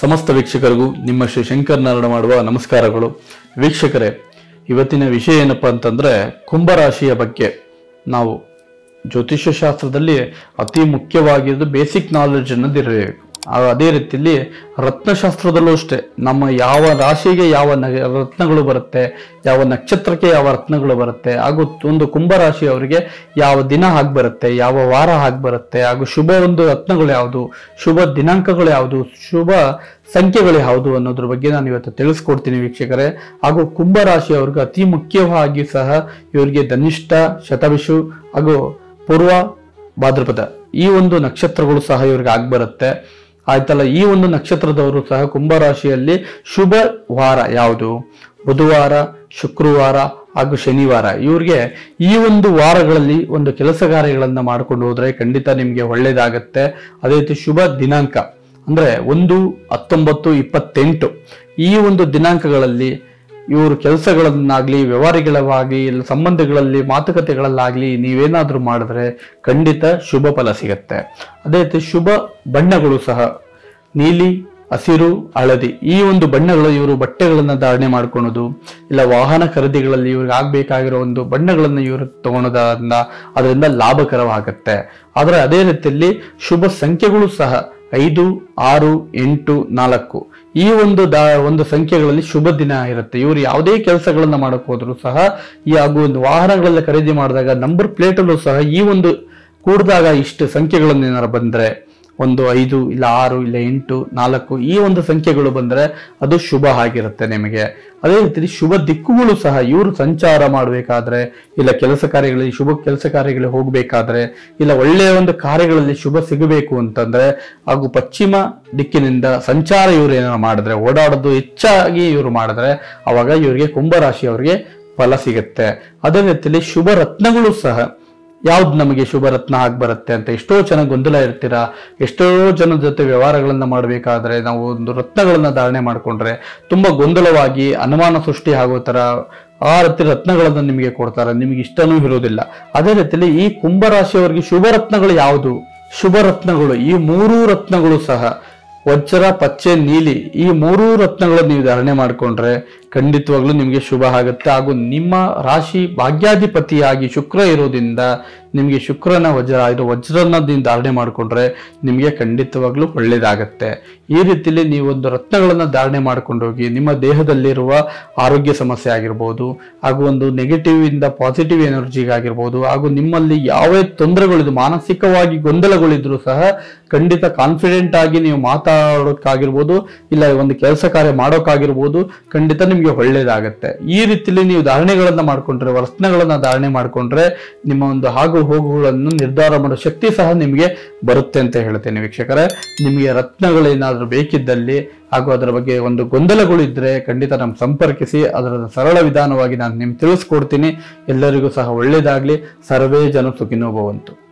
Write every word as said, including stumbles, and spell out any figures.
ಸಮಸ್ತ ವೀಕ್ಷಕರಿಗೂ ನಿಮ್ಮ ಶ್ರೀ ಶಂಕರ್ ನಾರಾಯಣ ಮಾಡುವ ನಮಸ್ಕಾರಗಳು. ವೀಕ್ಷಕರೇ, ಇವತ್ತಿನ ವಿಷಯ ಏನಪ್ಪಾ ಅಂತಂದ್ರೆ ಕುಂಭರಾಶಿಯ ಬಗ್ಗೆ. ನಾವು ಜ್ಯೋತಿಷ್ಯ ಶಾಸ್ತ್ರದಲ್ಲಿ ಅತಿ ಮುಖ್ಯವಾಗಿರೋದು ಬೇಸಿಕ್ ನಾಲೆಡ್ಜ್ ಅನ್ನೋದಿರಬೇಕು. ಅದೇ ರೀತಿಯಲ್ಲಿ ರತ್ನಶಾಸ್ತ್ರದಲ್ಲೂ ಅಷ್ಟೇ ನಮ್ಮ ಯಾವ ರಾಶಿಗೆ ಯಾವ ರತ್ನಗಳು ಬರುತ್ತೆ, ಯಾವ ನಕ್ಷತ್ರಕ್ಕೆ ಯಾವ ರತ್ನಗಳು ಬರುತ್ತೆ, ಹಾಗೂ ಒಂದು ಕುಂಭರಾಶಿ ಅವರಿಗೆ ಯಾವ ದಿನ ಹಾಗೆ ಬರುತ್ತೆ, ಯಾವ ವಾರ ಹಾಗೆ ಬರುತ್ತೆ, ಹಾಗೂ ಶುಭ ಒಂದು ರತ್ನಗಳು ಯಾವುದು, ಶುಭ ದಿನಾಂಕಗಳು ಯಾವುದು, ಶುಭ ಸಂಖ್ಯೆಗಳು ಯಾವುದು ಅನ್ನೋದ್ರ ಬಗ್ಗೆ ನಾನು ಇವತ್ತು ತಿಳಿಸ್ಕೊಡ್ತೀನಿ ವೀಕ್ಷಕರೇ. ಹಾಗೂ ಕುಂಭರಾಶಿ ಅವ್ರಿಗೆ ಅತಿ ಮುಖ್ಯವಾಗಿ ಸಹ ಇವರಿಗೆ ಧನಿಷ್ಠ, ಶತಭಿಷು ಹಾಗೂ ಪೂರ್ವ ಭಾದ್ರಪದ ಈ ಒಂದು ನಕ್ಷತ್ರಗಳು ಸಹ ಇವ್ರಿಗೆ ಆಗ್ಬರುತ್ತೆ. ಆಯ್ತಲ್ಲ, ಈ ಒಂದು ನಕ್ಷತ್ರದವರು ಸಹ ಕುಂಭರಾಶಿಯಲ್ಲಿ ಶುಭ ವಾರ ಯಾವುದು, ಬುಧವಾರ, ಶುಕ್ರವಾರ ಹಾಗೂ ಶನಿವಾರ. ಇವ್ರಿಗೆ ಈ ಒಂದು ವಾರಗಳಲ್ಲಿ ಒಂದು ಕೆಲಸ ಕಾರ್ಯಗಳನ್ನ ಮಾಡ್ಕೊಂಡು ಹೋದ್ರೆ ಖಂಡಿತ ನಿಮ್ಗೆ ಒಳ್ಳೇದಾಗತ್ತೆ. ಅದೇ ರೀತಿ ಶುಭ ದಿನಾಂಕ ಅಂದ್ರೆ ಒಂದು ಹತ್ತೊಂಬತ್ತು ಇಪ್ಪತ್ತೆಂಟು ಈ ಒಂದು ದಿನಾಂಕಗಳಲ್ಲಿ ಇವರು ಕೆಲಸಗಳನ್ನಾಗ್ಲಿ, ವ್ಯವಹಾರಗಳಾಗ್ಲಿ, ಸಂಬಂಧಗಳಲ್ಲಿ, ಮಾತುಕತೆಗಳಲ್ಲಾಗ್ಲಿ ನೀವೇನಾದ್ರೂ ಮಾಡಿದ್ರೆ ಖಂಡಿತ ಶುಭ ಫಲ ಸಿಗತ್ತೆ. ಅದೇ ರೀತಿ ಶುಭ ಬಣ್ಣಗಳು ಸಹ ನೀಲಿ, ಹಸಿರು, ಹಳದಿ ಈ ಒಂದು ಬಣ್ಣಗಳು ಇವರು ಬಟ್ಟೆಗಳನ್ನ ಧಾರಣೆ ಮಾಡ್ಕೊಳೋದು, ಇಲ್ಲ ವಾಹನ ಖರೀದಿಗಳಲ್ಲಿ ಇವ್ರಿಗೆ ಆಗ್ಬೇಕಾಗಿರೋ ಒಂದು ಬಣ್ಣಗಳನ್ನ ಇವರು ತಗೊಳೋದ್ರಿಂದ ಅದರಿಂದ ಲಾಭಕರವಾಗತ್ತೆ. ಆದ್ರೆ ಅದೇ ರೀತಿಯಲ್ಲಿ ಶುಭ ಸಂಖ್ಯೆಗಳು ಸಹ ಐದು, ಆರು, ಎಂಟು, ನಾಲ್ಕು ಈ ಒಂದು ದಾ ಒಂದು ಸಂಖ್ಯೆಗಳಲ್ಲಿ ಶುಭ ದಿನ ಇರುತ್ತೆ. ಇವರು ಯಾವುದೇ ಕೆಲಸಗಳನ್ನ ಮಾಡಕ್ ಹೋದ್ರು ಸಹ ಈ ಹಾಗೂ ಒಂದು ವಾಹನಗಳೆಲ್ಲ ಖರೀದಿ ಮಾಡಿದಾಗ ನಂಬರ್ ಪ್ಲೇಟ್ ಅಲ್ಲೂ ಸಹ ಈ ಒಂದು ಕೂಡಿದಾಗ ಇಷ್ಟು ಸಂಖ್ಯೆಗಳನ್ನ ಏನಾರು ಬಂದ್ರೆ, ಒಂದು ಐದು ಇಲ್ಲ ಆರು ಇಲ್ಲ ಎಂಟು, ನಾಲ್ಕು ಈ ಒಂದು ಸಂಖ್ಯೆಗಳು ಬಂದ್ರೆ ಅದು ಶುಭ ಆಗಿರುತ್ತೆ ನಿಮಗೆ. ಅದೇ ರೀತಿ ಶುಭ ದಿಕ್ಕುಗಳು ಸಹ ಇವರು ಸಂಚಾರ ಮಾಡಬೇಕಾದ್ರೆ, ಇಲ್ಲ ಕೆಲಸ ಕಾರ್ಯಗಳಲ್ಲಿ ಶುಭ ಕೆಲಸ ಕಾರ್ಯಗಳಿಗೆ ಹೋಗ್ಬೇಕಾದ್ರೆ, ಇಲ್ಲ ಒಳ್ಳೆಯ ಒಂದು ಕಾರ್ಯಗಳಲ್ಲಿ ಶುಭ ಸಿಗಬೇಕು ಅಂತಂದ್ರೆ ಹಾಗೂ ಪಶ್ಚಿಮ ದಿಕ್ಕಿನಿಂದ ಸಂಚಾರ ಇವರು ಏನಾರು ಮಾಡಿದ್ರೆ, ಓಡಾಡೋದು ಹೆಚ್ಚಾಗಿ ಇವರು ಮಾಡಿದ್ರೆ ಅವಾಗ ಇವರಿಗೆ ಕುಂಭರಾಶಿಯವರಿಗೆ ಫಲ ಸಿಗುತ್ತೆ. ಅದೇ ರೀತಿಯಲ್ಲಿ ಶುಭ ರತ್ನಗಳು ಸಹ ಯಾವ್ದು ನಮಗೆ ಶುಭ ರತ್ನ ಆಗಿ ಬರುತ್ತೆ ಅಂತ ಎಷ್ಟೋ ಚೆನ್ನಾಗಿ ಗೊಂದಲ ಇರ್ತೀರಾ. ಎಷ್ಟೋ ಜನದ ಜೊತೆ ವ್ಯವಹಾರಗಳನ್ನ ಮಾಡಬೇಕಾದ್ರೆ ನಾವು ಒಂದು ರತ್ನಗಳನ್ನ ಧಾರಣೆ ಮಾಡ್ಕೊಂಡ್ರೆ ತುಂಬಾ ಗೊಂದಲವಾಗಿ ಅನುಮಾನ ಸೃಷ್ಟಿ ಆಗೋ ತರ ಆ ರೀತಿ ರತ್ನಗಳನ್ನ ನಿಮಗೆ ಕೊಡ್ತಾರೆ, ನಿಮ್ಗೆ ಇಷ್ಟನೂ ಇರೋದಿಲ್ಲ. ಅದೇ ರೀತಿಯಲ್ಲಿ ಈ ಕುಂಭರಾಶಿಯವರಿಗೆ ಶುಭ ರತ್ನಗಳು ಯಾವುದು, ಶುಭ ರತ್ನಗಳು ಈ ಮೂರೂ ರತ್ನಗಳು ಸಹ ವಜ್ರ, ಪಚ್ಚೆ, ನೀಲಿ ಈ ಮೂರೂ ರತ್ನಗಳನ್ನು ನೀವು ಧಾರಣೆ ಮಾಡಿಕೊಂಡ್ರೆ ಖಂಡಿತವಾಗ್ಲೂ ನಿಮಗೆ ಶುಭ ಆಗುತ್ತೆ. ಹಾಗೂ ನಿಮ್ಮ ರಾಶಿ ಭಾಗ್ಯಾಧಿಪತಿಯಾಗಿ ಶುಕ್ರ ಇರೋದ್ರಿಂದ ನಿಮಗೆ ಶುಕ್ರನ ವಜ್ರ ಇರೋ ವಜ್ರನ ಧಾರಣೆ ಮಾಡಿಕೊಂಡ್ರೆ ನಿಮಗೆ ಖಂಡಿತವಾಗ್ಲೂ ಒಳ್ಳೇದಾಗತ್ತೆ. ಈ ರೀತಿಯಲ್ಲಿ ನೀವು ಒಂದು ರತ್ನಗಳನ್ನ ಧಾರಣೆ ಮಾಡ್ಕೊಂಡೋಗಿ ನಿಮ್ಮ ದೇಹದಲ್ಲಿರುವ ಆರೋಗ್ಯ ಸಮಸ್ಯೆ ಆಗಿರ್ಬೋದು, ಹಾಗೂ ಒಂದು ನೆಗೆಟಿವ್ ಇಂದ ಪಾಸಿಟಿವ್ ಎನರ್ಜಿಗಾಗಿರ್ಬೋದು, ಹಾಗೂ ನಿಮ್ಮಲ್ಲಿ ಯಾವೇ ತೊಂದರೆಗಳಿದ್ರು, ಮಾನಸಿಕವಾಗಿ ಗೊಂದಲಗಳಿದ್ರು ಸಹ ಖಂಡಿತ ಕಾನ್ಫಿಡೆಂಟ್ ಆಗಿ ನೀವು ಮಾತಾಡೋಕ್ಕಾಗಿರ್ಬೋದು, ಇಲ್ಲ ಒಂದು ಕೆಲಸ ಕಾರ್ಯ ಮಾಡೋಕ್ಕಾಗಿರ್ಬೋದು, ಖಂಡಿತ ನಿಮ್ಗೆ ಒಳ್ಳೇದಾಗತ್ತೆ. ಈ ರೀತಿಯಲ್ಲಿ ನೀವು ಧಾರಣೆಗಳನ್ನ ಮಾಡ್ಕೊಂಡ್ರೆ, ರತ್ನಗಳನ್ನ ಧಾರಣೆ ಮಾಡ್ಕೊಂಡ್ರೆ ನಿಮ್ಮ ಒಂದು ಆಗು ಹೋಗುಗಳನ್ನು ನಿರ್ಧಾರ ಮಾಡೋ ಶಕ್ತಿ ಸಹ ನಿಮಗೆ ಬರುತ್ತೆ ಅಂತ ಹೇಳ್ತೇನೆ ವೀಕ್ಷಕರೇ. ನಿಮಗೆ ರತ್ನಗಳೇನಾದ್ರೂ ಬೇಕಿದ್ದಲ್ಲಿ ಹಾಗೂ ಅದರ ಬಗ್ಗೆ ಒಂದು ಗೊಂದಲಗಳು ಇದ್ರೆ ಖಂಡಿತ ನಮ್ಗೆ ಸಂಪರ್ಕಿಸಿ, ಅದರ ಸರಳ ವಿಧಾನವಾಗಿ ನಾನು ನಿಮ್ಗೆ ತಿಳಿಸ್ಕೊಡ್ತೀನಿ. ಎಲ್ಲರಿಗೂ ಸಹ ಒಳ್ಳೇದಾಗ್ಲಿ. ಸರ್ವೇ ಜನ ಸುಖಿನೋ ಭವಂತು.